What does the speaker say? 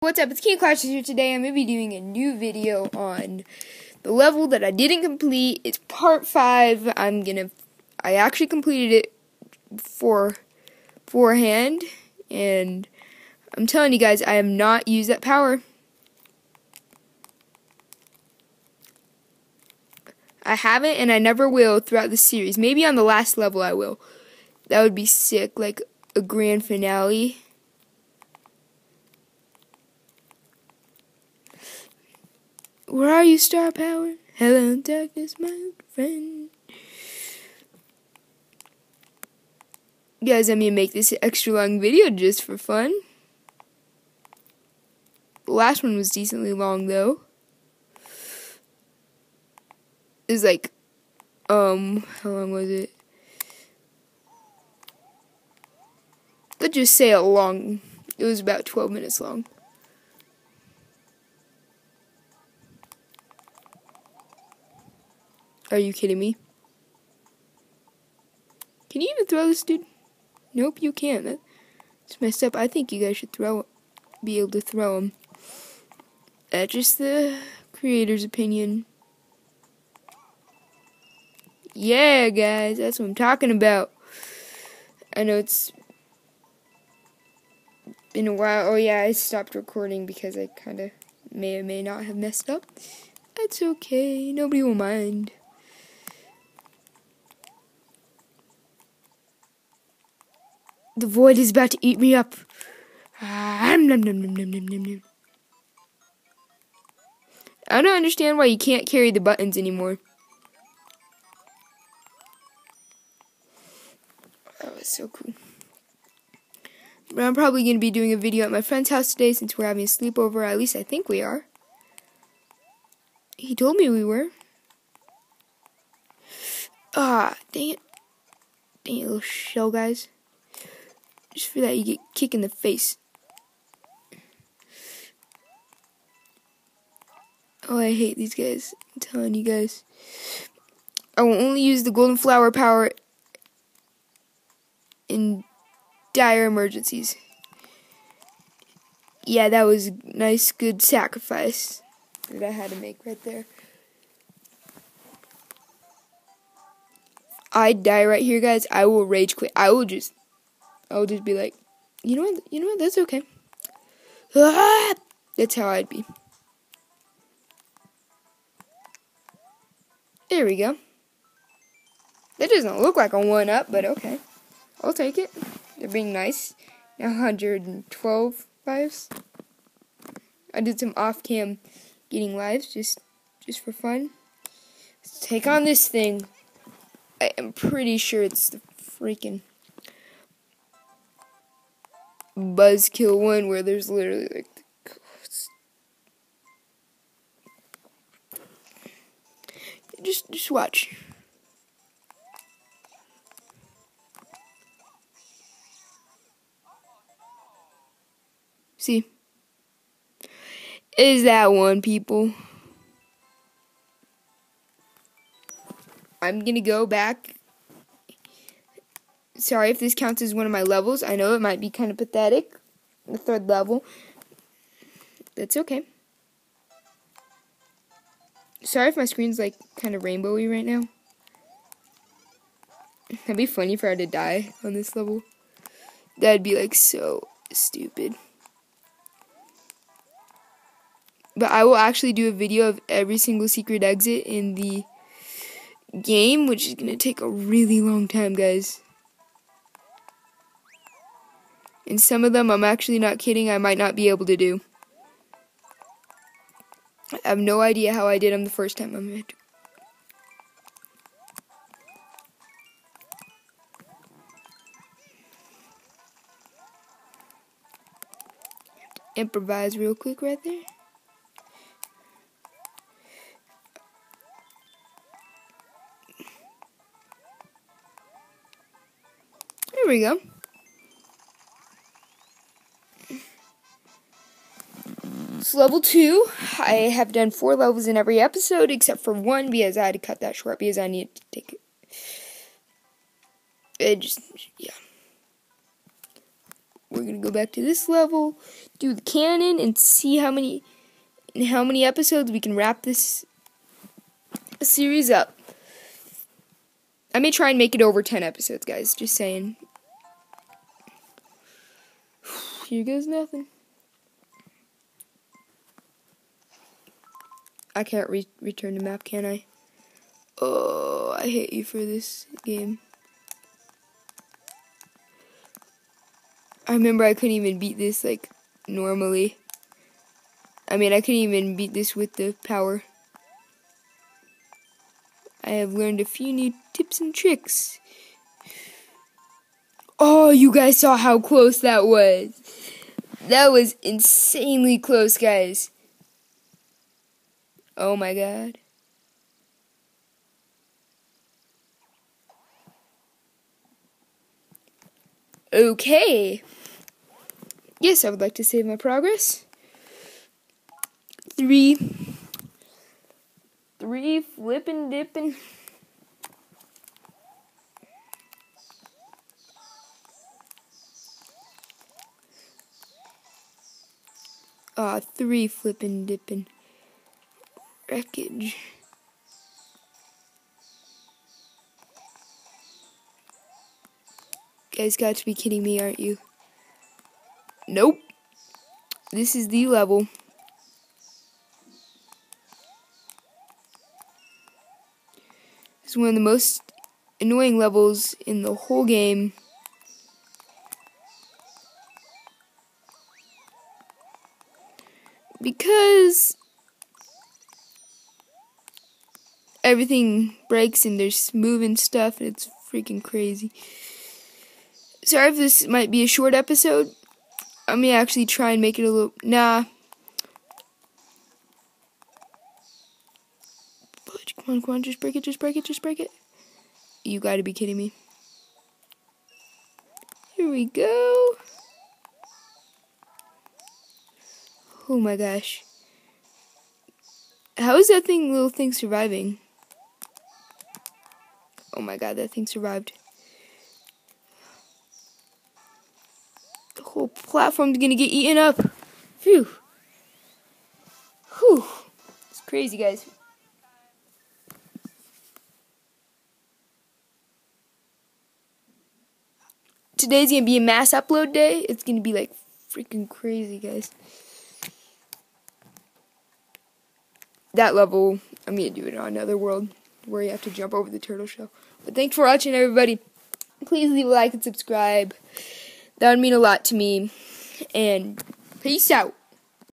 What's up, it's King Clash here today. I'm going to be doing a new video on the level that I didn't complete. It's part 5. I actually completed it beforehand, and I'm telling you guys, I have not used that power. I haven't, and I never will throughout the series. Maybe on the last level I will. That would be sick, like a grand finale. Where are you, Star Power? Hello, darkness, my friend. Guys, I'm gonna make this an extra long video just for fun. The last one was decently long, though. It was like, how long was it? Let's just say it was about 12 minutes long. Are you kidding me? Can you even throw this, dude? Nope, you can't. That's messed up. I think you guys should be able to throw him. That's just the creator's opinion. Yeah, guys, that's what I'm talking about. I know it's been a while. Oh, yeah, I stopped recording because I kind of may or may not have messed up. That's okay. Nobody will mind. The void is about to eat me up. I don't understand why you can't carry the buttons anymore. That was so cool. But I'm probably going to be doing a video at my friend's house today since we're having a sleepover. At least I think we are. He told me we were. Ah, dang it. Dang it, little shell guys. Just for that, you get kicked in the face. Oh, I hate these guys. I'm telling you guys. I will only use the golden flower power in dire emergencies. Yeah, that was a nice, good sacrifice that I had to make right there. I die right here, guys. I will rage quit. I will just be like, you know what, that's okay. Ah! That's how I'd be. There we go. That doesn't look like a 1-up, but okay. I'll take it. They're being nice. Now 112 lives. I did some off-cam getting lives just for fun. Let's take on this thing. I am pretty sure it's the freaking Buzzkill one where there's literally like the ghosts. Just watch. See? Is that one, people? I'm gonna go back. Sorry if this counts as one of my levels. I know it might be kind of pathetic. The 3rd level. That's okay. Sorry if my screen's like kind of rainbowy right now. That'd be funny for her to die on this level. That'd be like so stupid. But I will actually do a video of every single secret exit in the game, which is going to take a really long time, guys. And some of them, I'm actually not kidding, I might not be able to do. I have no idea how I did them the first time. I'm going to improvise real quick right there. There we go. It's level 2. I have done 4 levels in every episode except for 1 because I had to cut that short because I needed to take it. Yeah. we're gonna go back to this level, do the cannon, and see how many episodes we can wrap this series up. I may try and make it over 10 episodes, guys. Just saying. Here goes nothing. I can't return the map, can I? Oh, I hate you for this game. I remember I couldn't even beat this, like, normally. I mean, I couldn't even beat this with the power. I have learned a few new tips and tricks. Oh, you guys saw how close that was. That was insanely close, guys. Oh my god. Okay. Yes, I would like to save my progress. Three flippin' dippin'. Three flippin' dippin'. Wreckage. You guys got to be kidding me, aren't you? Nope. This is the level. It's one of the most annoying levels in the whole game. Because everything breaks and there's moving stuff and it's freaking crazy. Sorry if this might be a short episode. I may actually try and make it a little... Nah. Come on, just break it. You gotta be kidding me. Here we go. Oh my gosh. How is that little thing surviving? Oh my god, that thing survived. The whole platform's gonna get eaten up. Phew. Whew. It's crazy, guys. Today's gonna be a mass upload day. It's gonna be like freaking crazy, guys. That level, I'm gonna do it on Another World, where you have to jump over the turtle shell. But thanks for watching, everybody. Please leave a like and subscribe. That would mean a lot to me. And peace out.